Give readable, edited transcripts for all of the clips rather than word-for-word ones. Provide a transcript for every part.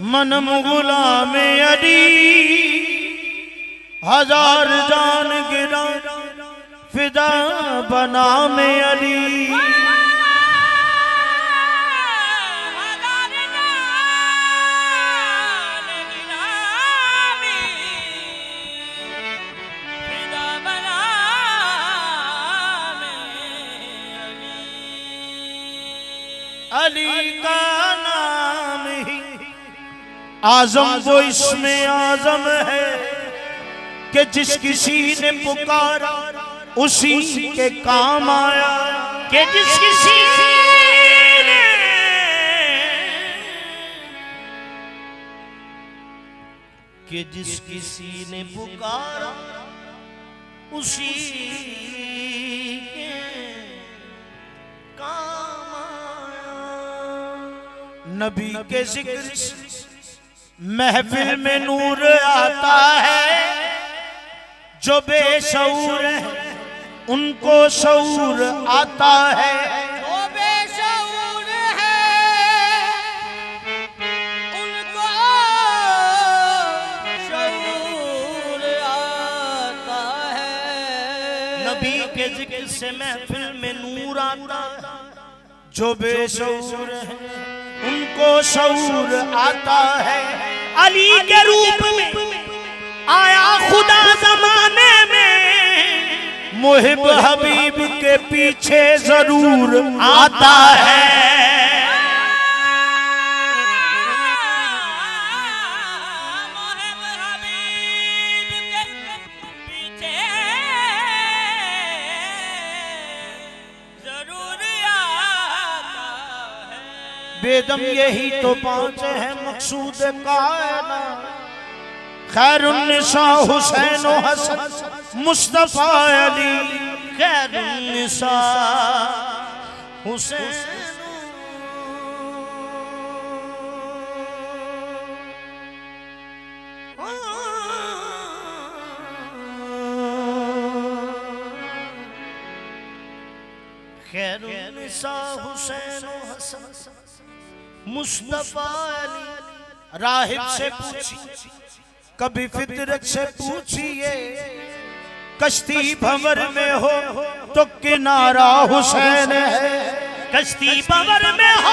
मनम गुलाम अली हजार जान गिरा फिदा बना में अली। अली का नाम ही आजम वो इसमें आजम है कि जिस किसी ने पुकारा उसी के काम आया। कि जिस किसी ने पुकारा उसी के काम आया। नबी के जिक्र महफिल में नूर आता है, जो बेशऊर है उनको शऊर आता है। जो बेशऊर है उनको शऊर आता है। नबी के जिक्र से महफिल में नूर आता है, जो बेशऊर है उनको शऊर आता है। अली के रूप में आया खुदा जमाने में, मुहिब हबीब के पीछे जरूर आता है। मुहिब हबीब के पीछे जरूर आता है। बेदम यही तो पांच है मकसूद कायनात, खैरुन्निसा हुसैन व हसन मुस्तफा अली। खैरुन्निसा हुसैन खैरुन्निसा हुसैन व हसन मुस्तफा अली। राहिब से पूछी कभी फितरत से पूछिए, कश्ती भंवर में हो तो किनारा हुसैन है। कश्ती भंवर में हो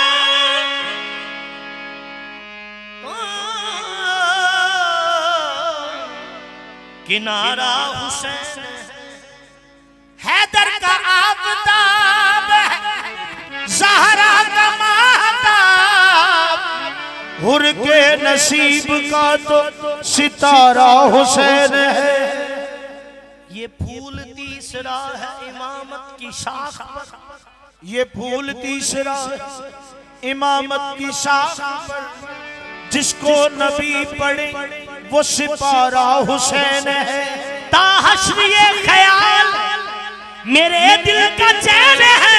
किनारा हुसैन है। हैदर का आफताब है, ज़हरा का महताब, हुर के नसीब का तो सितारा हुसैन है। ये फूल तीसरा है इमामत की शाख पर, ये फूल तीसरा है इमामत की शाख पर, जिसको नबी पढ़े वो सिपारा हुसैन है। ताहश्र ये ख्याल मेरे दिल का चैन है,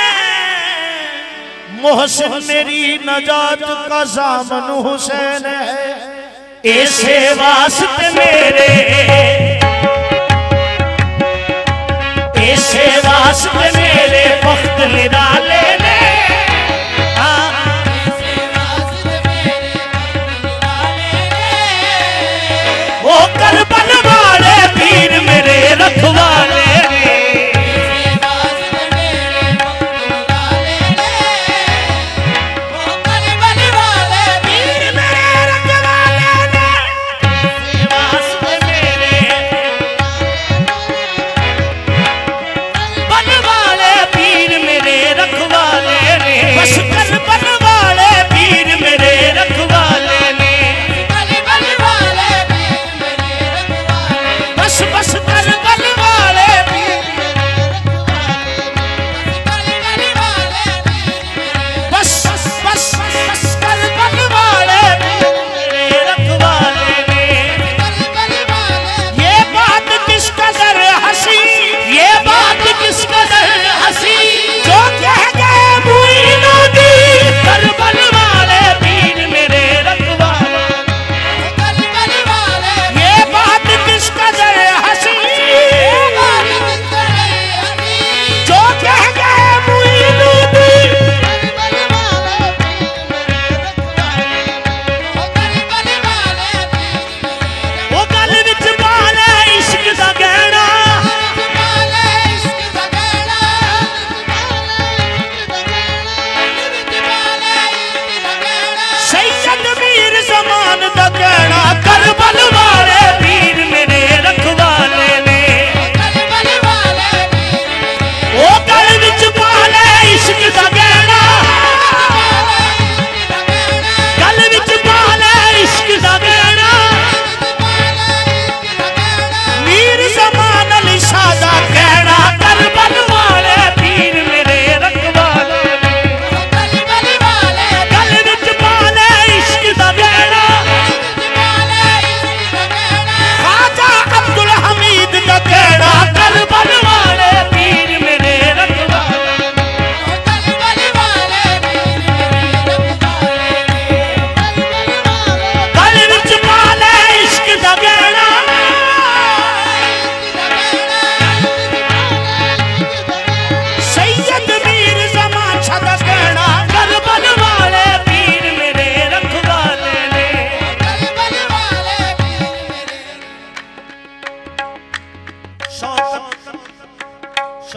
मोहसिन मेरी नजात का ज़ामन हुसैन है। ऐसे वास्ते मेरे, ऐसे वास्ते मेरे वक्त निराले ने, वो करबल वाले पीर मेरे रखवाले ने। रखो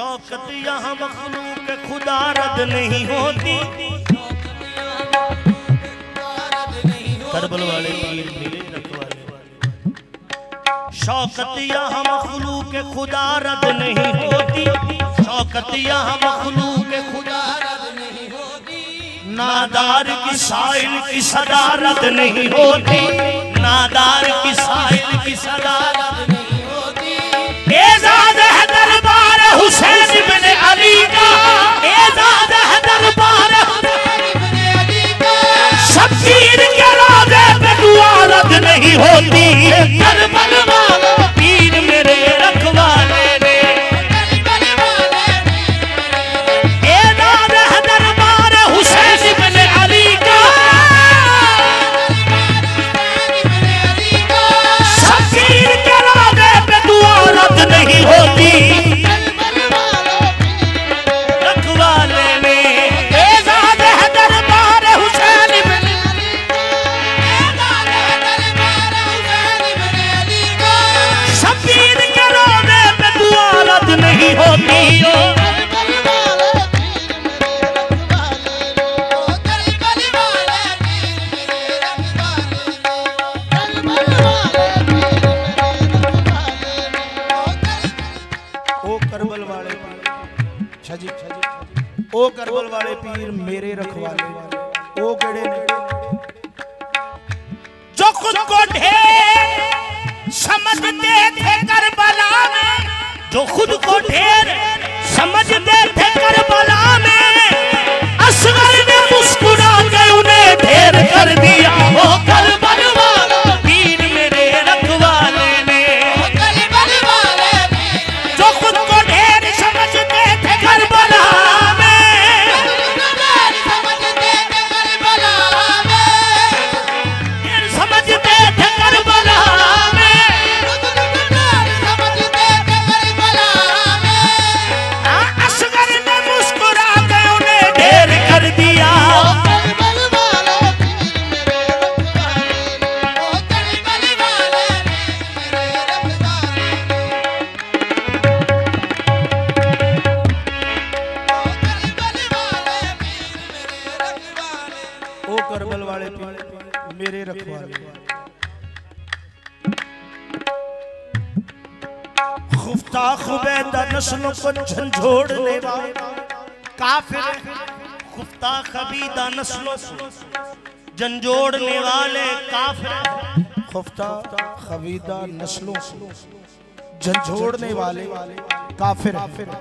शौकत यहाँ मखलूक खुदा रद नहीं होती। करबल वाले पीर मेरे रखवाले, शौकत यहाँ मखलूक खुदा रद नहीं होती। शौकत यहाँ मखलूक खुदा रद नहीं होती। नादार की साइल की सदारत नहीं होती। नादार की साइल की सदारत नहीं होती। एजाज है दरबार हुसैन इब्ने अली का। एजाज है दरबार हुसैन इब्ने अली का। शब्बीर के रोज़े पे दुआ रद नहीं होती। करबल वाला पीर मेरे रखवाले ने। एजाज है दरबार हुसैन इब्ने अली का। शब्बीर के रोज़े पे दुआ रद नहीं होती। रखवाले ने एजाज है दरबार हुसैन इब्ने शब्बीर के रोज़े पे दुआ रद नहीं होती। ओ करबल वाले पीर, छजी ओ करबल वाले पीर मेरे रखवाले। ओ गड़े जो खुद को ढेर समझते थे करबला में। जो खुद को ढेर समझते थे करबला में। असगर ने मुस्कुरा के उन्हें ढेर कर दिया। ओ करबल वाला पीर मेरे रखवाले ने। जो खुद को ढेर समझते थे करबला में। ढेर समझते थे करबला में। असगर ने मुस्कुरा के उन्हें ढेर कर दिया। ओ करबल वाले पीर मेरे रखवाले। खुफ्ता खुबैदा नस्लों को झंझोड़ने वाले काफिर। खुफ्ता खबीदा नस्लों को झंझोड़ने वाले काफिर। खुफ्ता खबीदा नस्लों को झंझोड़ने वाले काफिर।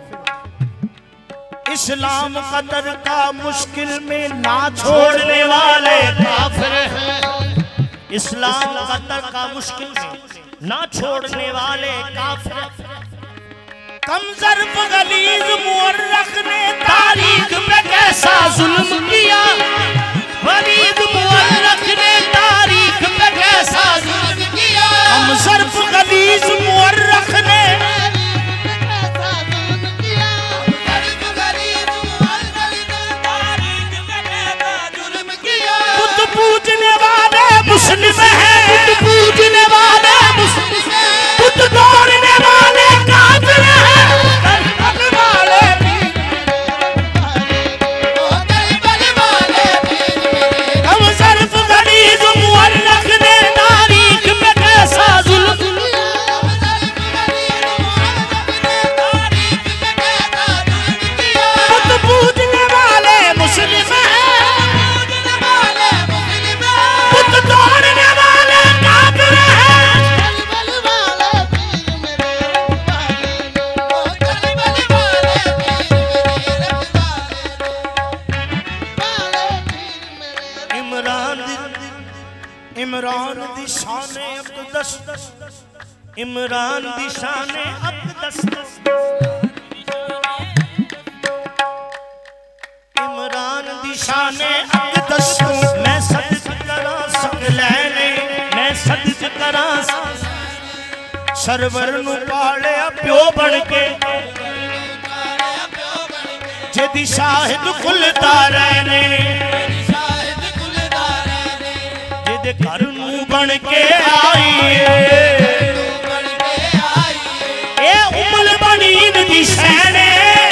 इस्लाम कदर का मुश्किल में ना छोड़ने वाले काफिर हैं। इस्लाम कदर का मुश्किल में ना छोड़ने वाले काफिर। कमजर गलीज मुअर्रख ने तारीख में कैसा जुल्म किया। गलीज मुअर्रख ने तारीख में कैसा जुल्म किया। कमजर गलीज मुअर्रख ने पूजने वाले मुस्लिम हैं। पूजने वाले मुस्लिम हैं। बुत तोड़ने वाले काफिर हैं। करबल वाले हम सर्फ गलीज मुअर्रख ने तारीख में कैसा जुल्म। बुत पूजने वाले मुस्लिम हैं। तोड़ने वाले काफिर हैं। इमरान दी शाने अक़दस। इमरान दी शाने अक़दस। इमरान दी शाने अक़दस। मैं सच करा सकलैने। मैं सच करा सरवर नू पालिया प्यो बन के। जेदी शाहिद खुलदा रहने। जेदे घर नू बन के आई। ए उमल बनीन दी शैने।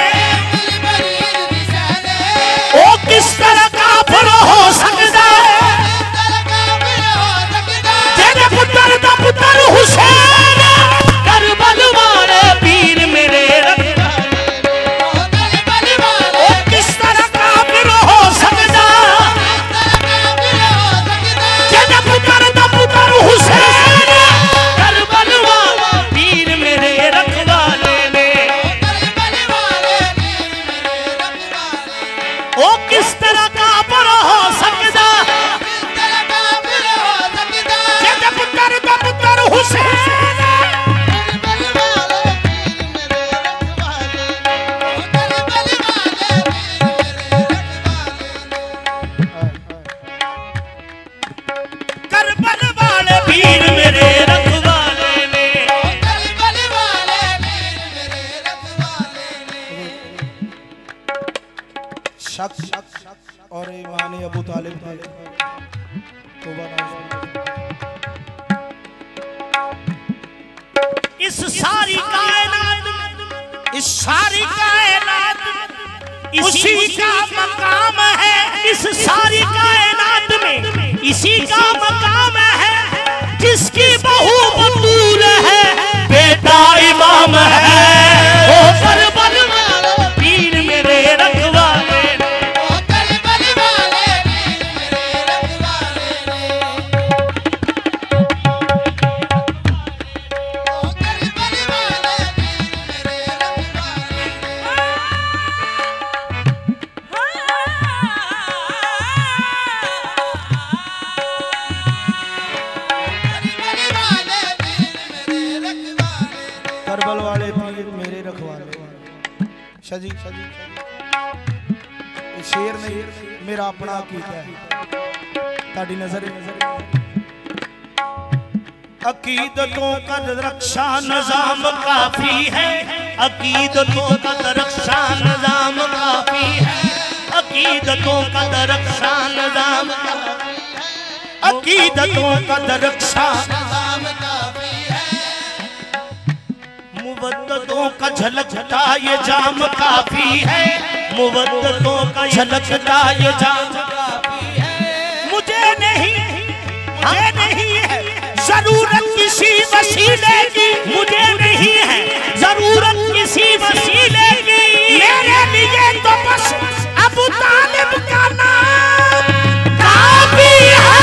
इस सारी कायनात, इस सारी कायनात इसी का मकाम है। इस सारी कायनात में इसी का मकाम है। जिसकी बहू बतूल है, बेटा इमाम है। ओ करबल वाले पीर मेरे रखवाले, ओ करबल वाले पीर मेरे रखवाले ने, ओ करबल वाले पीर मेरे रखवाले ने, करबल वाले पीर मेरे रखवाले। शाजी शेर नहीं, मेरा अपना अकीदा है। ताड़ी नजर अकीदतों का रक्षा निजाम काफी है। अकीदतों का रक्षा निजाम काफी है। अकीदतों का रक्षा निजाम, अकीदतों का रक्षा मुवद्दतों का झलकता ये जाम काफी है। मुवद्दतों का झलकता ये जाम काफी है। मुझे नहीं है जरूरत किसी वसीले की, मुझे नहीं है जरूरत किसी वसीले की। मेरे लिए तो बस अबू तालिब का नाम काफी है।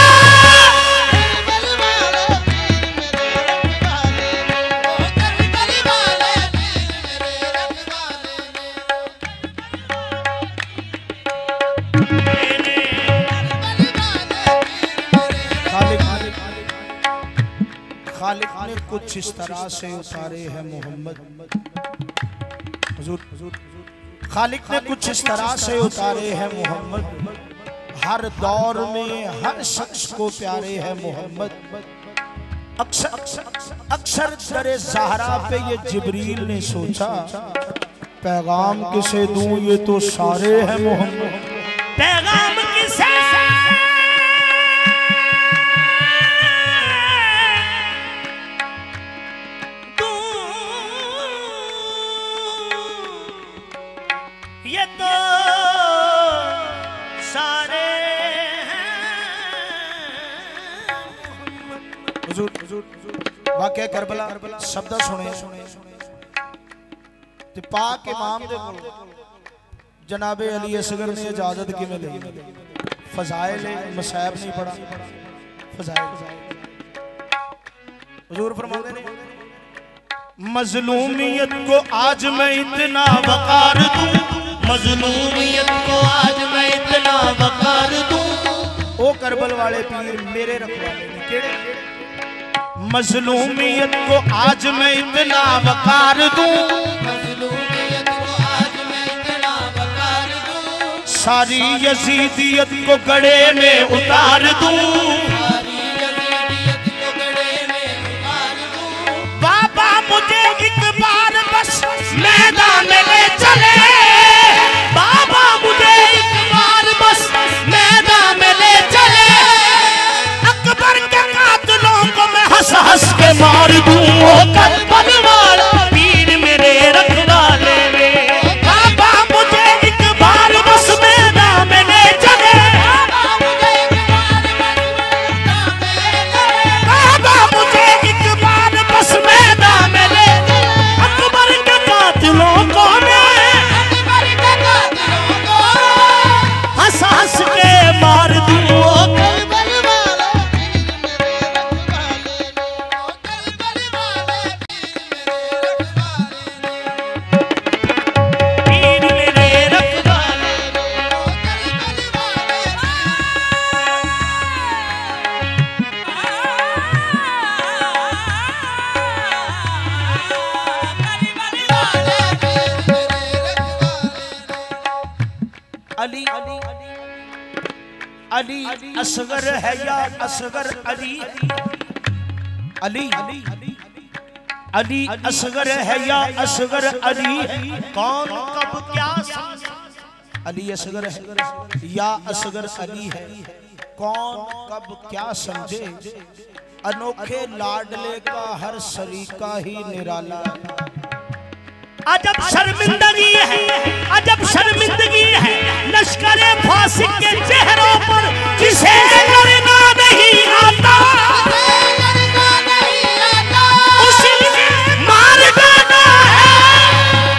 खालिक ने कुछ इस तरह से उतारे हैं मोहम्मद, हुजूर खालिक ने कुछ इस तरह से उतारे हैं मोहम्मद। हर दौर में हर शख्स को प्यारे हैं मोहम्मद। अक्सर दरे ज़हरा पे ये जिब्रील ने सोचा, पैगाम किसे दूं ये तो सारे हैं मोहम्मद। पैगाम किसे ये तो सारे हुजूर वाक़या करबला शब्द सुने ते पाक इमाम दे कोल जनाबे अली असगर ने इजाजत किवें लई। फज़ाइल मसाइब नहीं पढ़ा, फज़ाइल हुजूर फरमाते ने मजलूमियत को आज मैं इतना वकार दूं, मजलूमियत को आज मैं इतना वकार दूं। ओ करबल वाले पीर मेरे रखवाले ने केड़े, मजलूमियत को आज मैं इतना वकार दूं, मज़लूमियत को आज मैं इतना वकार दूं, सारी यजीदियत को गड़े में उतार दूं, सारी यजीदियत को गड़े में उतार दूं। बाबा मुझे एक बार बस मैदान में ले चले, बाबा मुझे एक बार बस मैदान में ले चले। अकबर के कातिलों को मैं हंस हंस के मार दूं। ओ करबल वाला पीर मेरे रखवाले ने, बाबा मुझे एक बार बस मैदान में ले चले, बाबा मुझे एक बार बस मैदान में ले चले, बाबा मुझे एक बार बस मैदान में ले चले। अकबर के कातिलों को मैं अकबर के कातिलों को हंस हंस के मार दूं। ओ करबल वाला पीर मेरे रखवाले ने, ओ करबल वाला पीर मेरे रखवाले ने, पीर मेरे रखवाले, ओ अली अली असगर है या असगर अली, अली अली असगर है या असगर अली, कौन कब क्या समझे। अली असगर है या असगर अली है, कौन कब क्या समझे। अनोखे लाडले का हर सरीका ही निराला। अजब शर्मिंदगी है, अजब शर्मिंदगी है लश्करे फासिक के चेहरों पर, जिसे लड़ना नहीं आता उसे मार डाला है।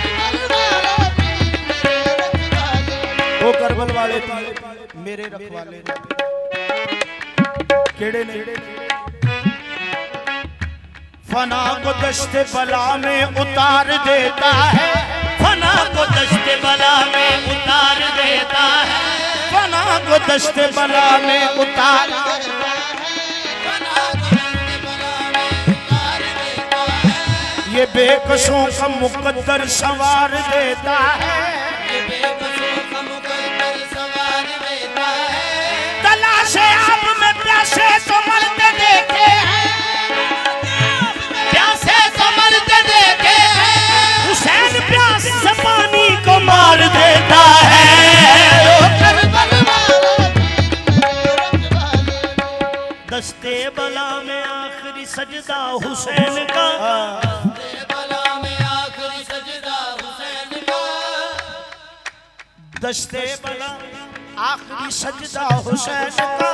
वो करबल वाले मेरे रखवाले केड़े ने फना को दश्ते बला में उतार देता है, फना को दश्ते बला में उतार देता है, फना को दश्ते बला में उतार देता है। ये बेकसों का मुकद्दर संवार देता है, ये बेकसों का मुकद्दर संवार देता है। तलाशे आप में प्यासे तो मरते देखे हैं, प्यास से पानी को मार देता है। दस्ते बला में आखिरी सजदा हुसैन का, दस्ते बला में आखिरी सजदा हुसैन का, दस्ते बला आखिरी सजदा हुसैन का,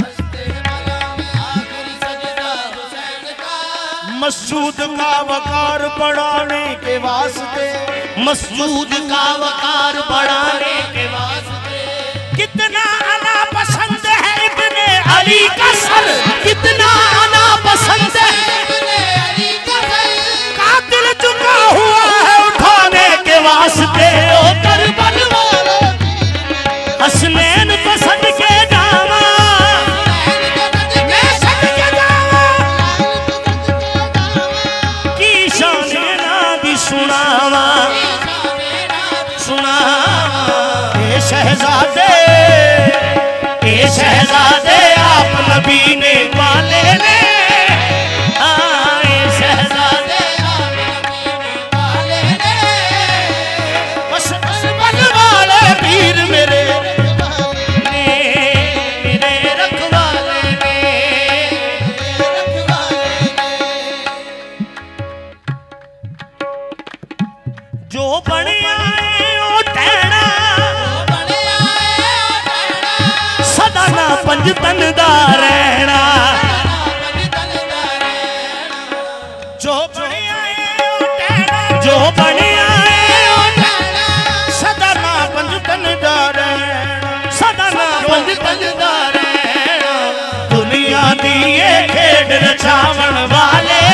मसूद का वकार बढ़ाने के वास्ते, मसूद का वकार बढ़ाने के वास्ते, कितना अना पसंद है इब्ने अली का सर, कितना अना पसंद है इब्ने अली का सर, कातिल झुका हुआ है उठाने के वास्ते। ओ करबल वाले हसनैन पसंद के जावा, सुनावा सुनावा ए शहजादे, ए शहजादे आप नबी ने पाले ने, ए शहजादे आप नबी ने पाले ने। बस बल वाले पीर मेरे रखवाले ने, जो बने आए ओ टहना, सदा ना पंजतन दा रहना, जो बने आए ओ टहना, जो बने आए ओ टहना, सदा ना पंजतन दा रहना, सदा ना पंजतन दा रहना। दुनिया दी ये खेड रचावन वाले